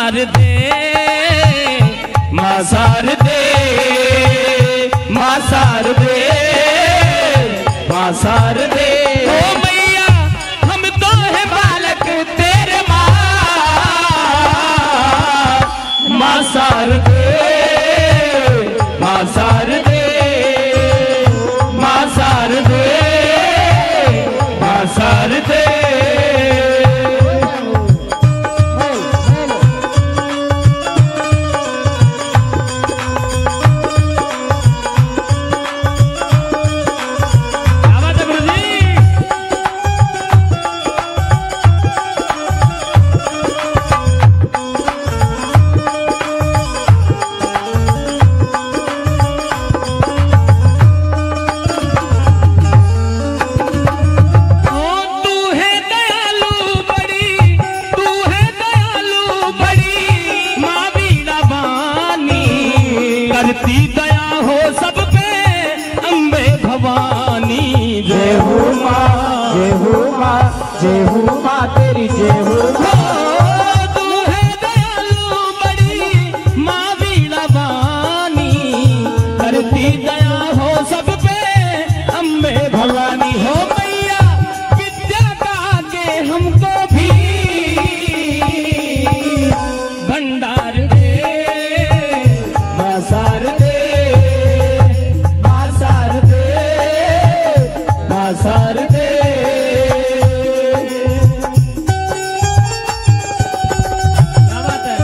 शारदे माँ शारदे माँ शारदे माँ शारदे ओ मैया हम तो है बालक तेरे माँ माँ शारदे माँ शारदे माँ शारदे माँ शारदे करती दया हो सब पे अम्बे भवानी। जय हो माँ जय हो माँ जय हो माँ तेरी जय हो माँ। तू है दयालु बड़ी माँ वीणा वाणी करती दया हो सब पे अम्बे भवानी। हो मैया विद्या का के हमको भी भंडार दे माँ शारदे माँ शारदे माँ शारदे। क्या बात है।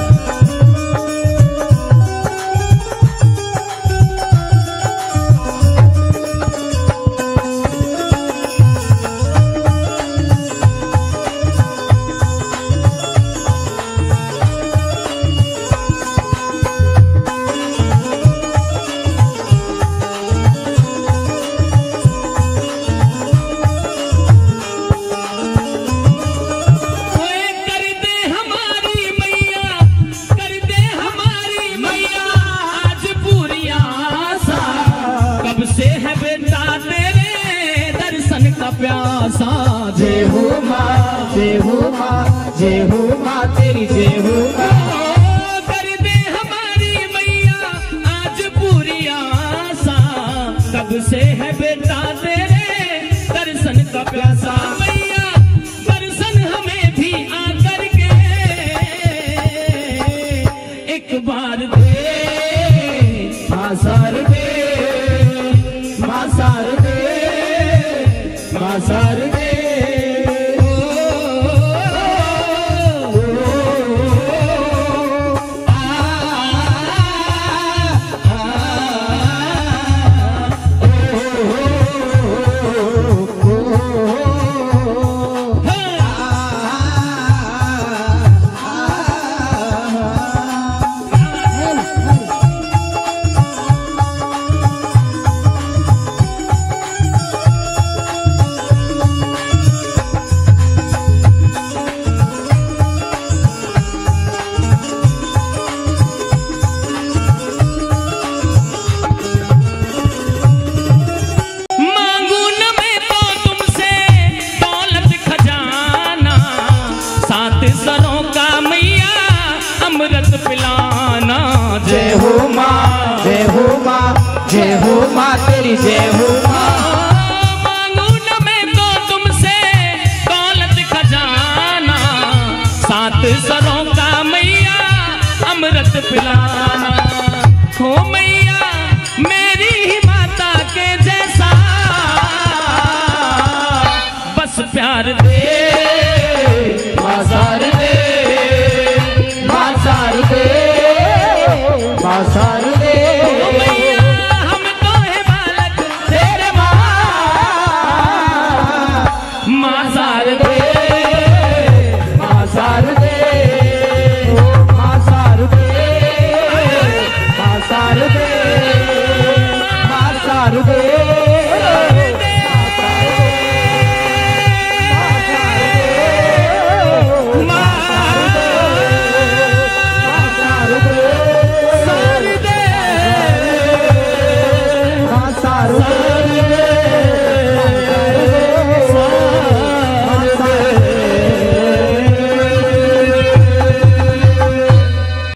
से है बेटा तेरे दर्शन का प्यासा। जय हो माँ जय हो माँ जय हो माँ तेरी जय हो माँ। कर दे हमारी मैया आज पूरी आशा कब से है बेटा तेरे दर्शन का प्यासा। मैया दर्शन हमें भी आकर के एक बार दे माँ शारदे माँ शारदे माँ शारदे। जय हो माँ जय हो माँ जय हो माँ तेरी जय हो माँ। मांगू न मैं तो तुमसे दौलत खजाना सात सरों का मैया अमृत पिलाना। हो मैया मेरी ही माता के जैसा बस प्यार दे माँ शारदे माँ शारदे माँ शारदे। हम तो है बालक तेरे माँ माँ शारदे माँ शारदे माँ शारदे माँ शारदे माँ शारदे। शारदे